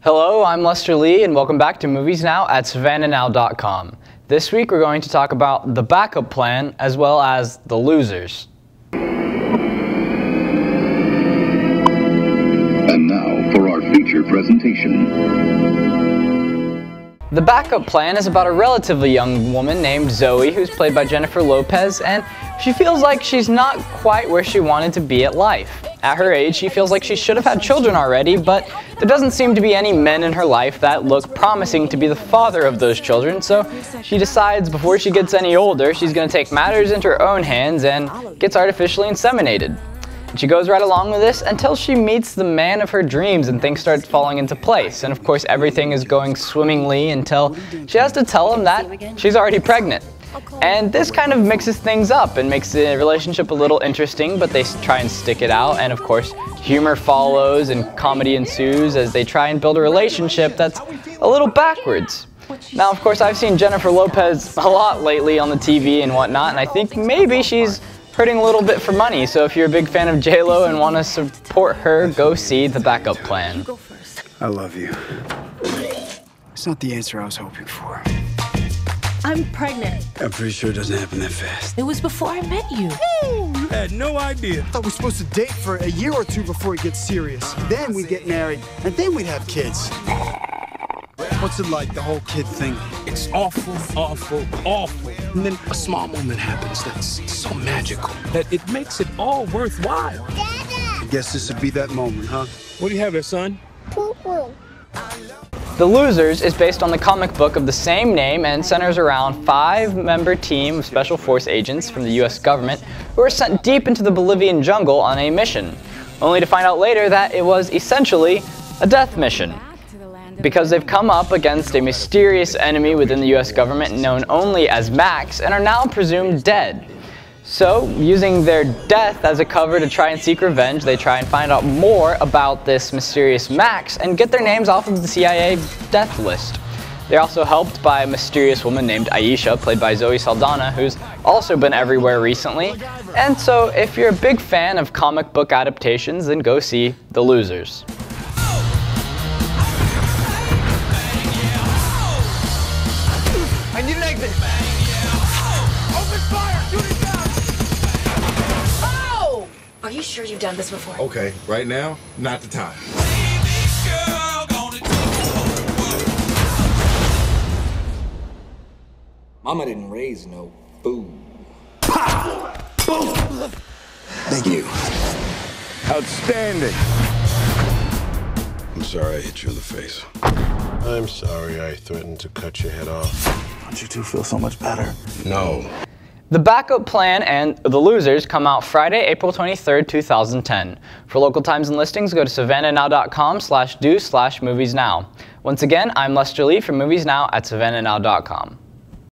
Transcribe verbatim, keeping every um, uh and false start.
Hello, I'm Lester Lee, and welcome back to Movies Now at Savannah Now dot com. This week we're going to talk about The Backup Plan as well as The Losers. And now for our feature presentation. The Backup Plan is about a relatively young woman named Zoe, who's played by Jennifer Lopez, and she feels like she's not quite where she wanted to be at life. At her age, she feels like she should have had children already, but there doesn't seem to be any men in her life that look promising to be the father of those children, so she decides before she gets any older, she's going to take matters into her own hands and gets artificially inseminated. And she goes right along with this until she meets the man of her dreams and things start falling into place. And of course, everything is going swimmingly until she has to tell him that she's already pregnant. And this kind of mixes things up and makes the relationship a little interesting, but they try and stick it out. And of course, humor follows and comedy ensues as they try and build a relationship that's a little backwards. Now, of course, I've seen Jennifer Lopez a lot lately on the T V and whatnot, and I think maybe she's hurting a little bit for money. So if you're a big fan of J Lo and want to support her, go see The Backup Plan. I love you. It's not the answer I was hoping for. I'm pregnant. I'm pretty sure it doesn't happen that fast. It was before I met you. I had no idea. I thought we were supposed to date for a year or two before it gets serious. Then we'd get married, and then we'd have kids. What's it like, the whole kid thing? It's awful, awful, awful. And then a small moment happens that's so magical that it makes it all worthwhile. I guess this would be that moment, huh? What do you have there, son? Poo-poo. The Losers is based on the comic book of the same name and centers around five-member team of special force agents from the U S government who are sent deep into the Bolivian jungle on a mission, only to find out later that it was essentially a death mission, because they've come up against a mysterious enemy within the U S government known only as Max and are now presumed dead. So, using their death as a cover to try and seek revenge, they try and find out more about this mysterious Max and get their names off of the C I A death list. They're also helped by a mysterious woman named Aisha, played by Zoe Saldana, who's also been everywhere recently. And so, if you're a big fan of comic book adaptations, then go see The Losers. I need an exit! Open fire! Shoot it down! Oh! Are you sure you've done this before? Okay, right now, not the time. Mama didn't raise no fool. Thank you. Outstanding! I'm sorry I hit you in the face. I'm sorry I threatened to cut your head off. Don't you two feel so much better? No. The Backup Plan and The Losers come out Friday, April twenty-third, two thousand ten. For local times and listings, go to savannah now dot com slash do slash movies now. Once again, I'm Lester Lee from Movies Now at savannah now dot com.